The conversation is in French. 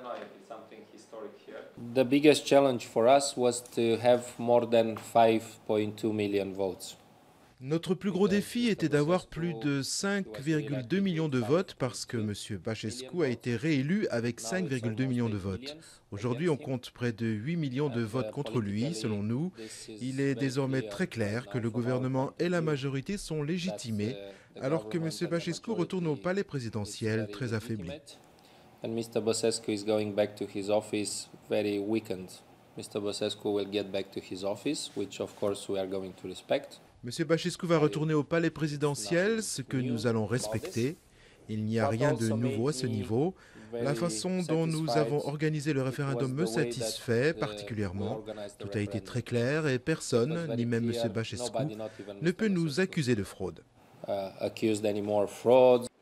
The biggest challenge for us was to have more than 5.2 million votes. Notre plus gros défi était d'avoir plus de 5,2 millions de votes parce que M. Băsescu a été réélu avec 5,2 millions de votes. Aujourd'hui, on compte près de 8 millions de votes contre lui, selon nous. Il est désormais très clair que le gouvernement et la majorité sont légitimés, alors que M. Băsescu retourne au palais présidentiel très affaibli. And Mr. Băsescu is going back to his office very weakened. Mr. Băsescu will get back to his office, which of course we are going to respect. M. Băsescu va retourner au palais présidentiel, ce que nous allons respecter. Il n'y a rien de nouveau à ce niveau. La façon dont nous avons organisé le référendum me satisfait particulièrement. Tout a été très clair et personne, ni même M. Băsescu, ne peut nous accuser de fraude.